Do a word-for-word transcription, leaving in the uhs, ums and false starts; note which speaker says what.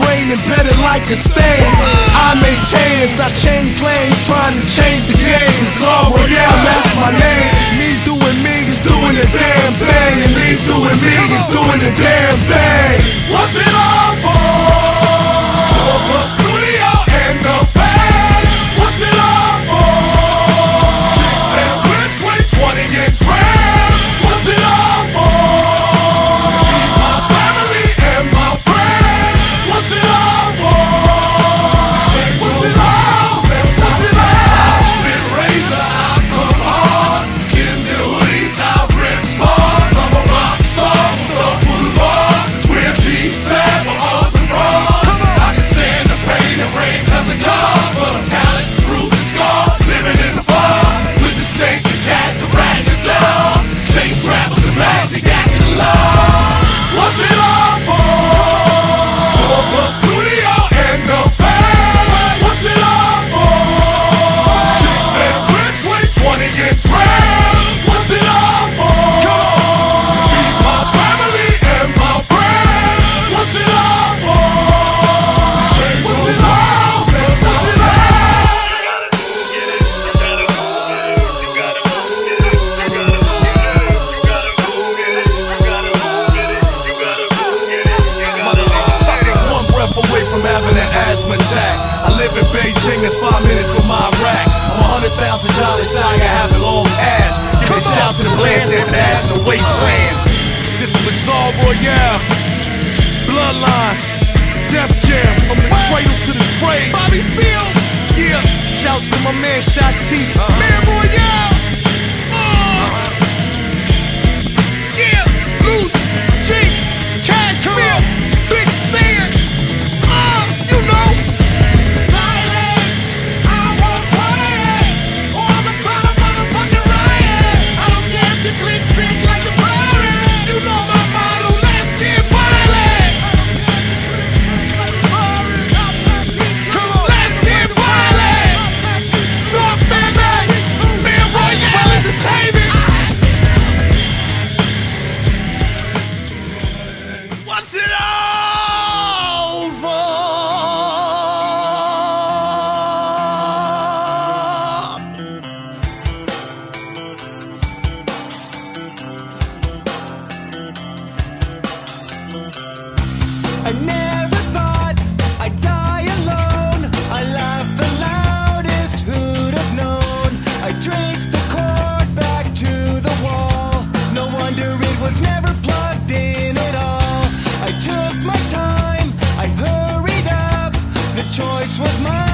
Speaker 1: brain embedded like a stain. I maintain as I change lanes, trying to change the game. It's all royale, that's my name. Me doing me is doing the damn thing, and me doing me is doing the damn thing. What's it all for? For studio and the band. What's it all for? Chicks and whips with twenty inch ram. What's it all for? Keep my family and my friends. What's it all for? Change what's it all? What's it all? I spit razor, I come hard. Kids and hoodies, I rip bars. I'm a rock star with a boulevard. We're deep fat, my arms and bras. I can stand the pain and rain cause it comes. But I'm callous, bruised and scarred. Living in the fire with the snake, the cat, the rat, the dog. Stay strapped with the mag, the yak and the law. What's it all for? For the studio and the band. What's it all for? Chicks and whips with twenty inch ram. What's it all for? To feed my family and my friends. What's it all for? To change what's it all? What's it all? One breath away from having an asthma attack. I live in Beijing, that's five minutes from my rack. I'm a hundred thousand dollars shy of having long cash. Give me a shout to the Blans and ass the wastelands. This is Bizarre Royale, Bloodline, Def Jam, from the cradle to the trade. Bobby Steels, yeah. Shouts to my man Shot T, Man Royale. Uh, yeah, Loose, Cheeks, Cashmere, Big Stand. Uh, you know. Silence, I won't quiet, or I'ma start a motherfucking riot. I don't care if you click sick like a pirate. You know my motto, let's get violent. Come on, let's get violent. Dark baby, Man Royale Entertainment. What's it all for?
Speaker 2: I never thought I'd die alone. I laughed the loudest, who'd have known? I traced the cord back to the wall. No wonder it was never plugged in at all. I took my time, I hurried up. The choice was mine.